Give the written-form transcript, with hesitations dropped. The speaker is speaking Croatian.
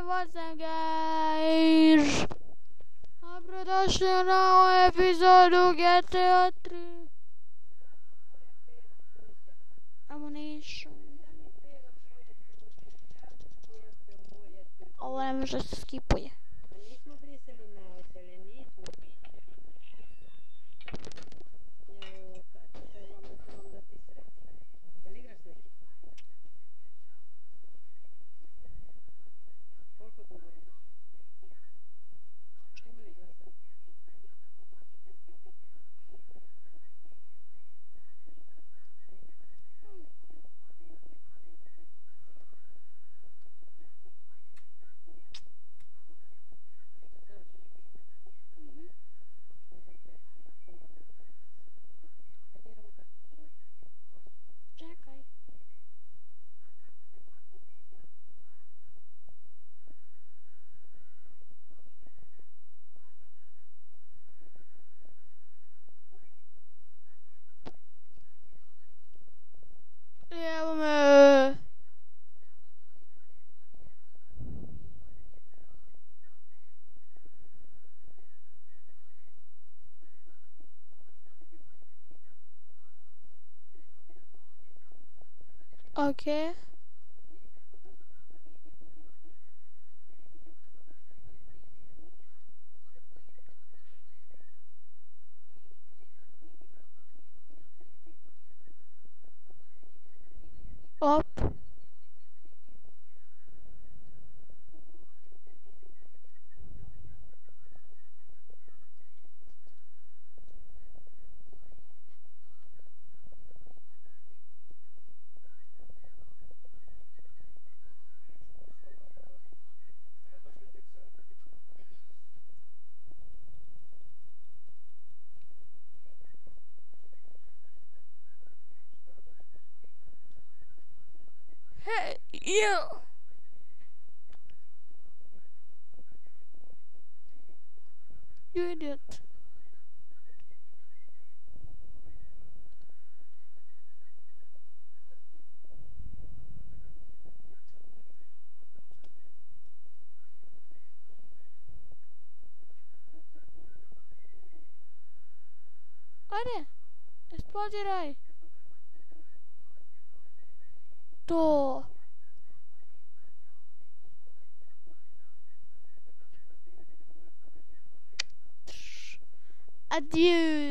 what's up guys? Dobrodošli u novu epizodu GTA 3 Ammunition. Ovo ne može se skipuje. Nismo brisali na zelenicu. Evo, kad vam dati sreći. Jel igraš neki? Koliko dugo igraš? Ima li glasa? Čekaj. Evo me. Okay. Op. Hey, you. You idiot. Ajde, eksplodiraj. To. Adieu.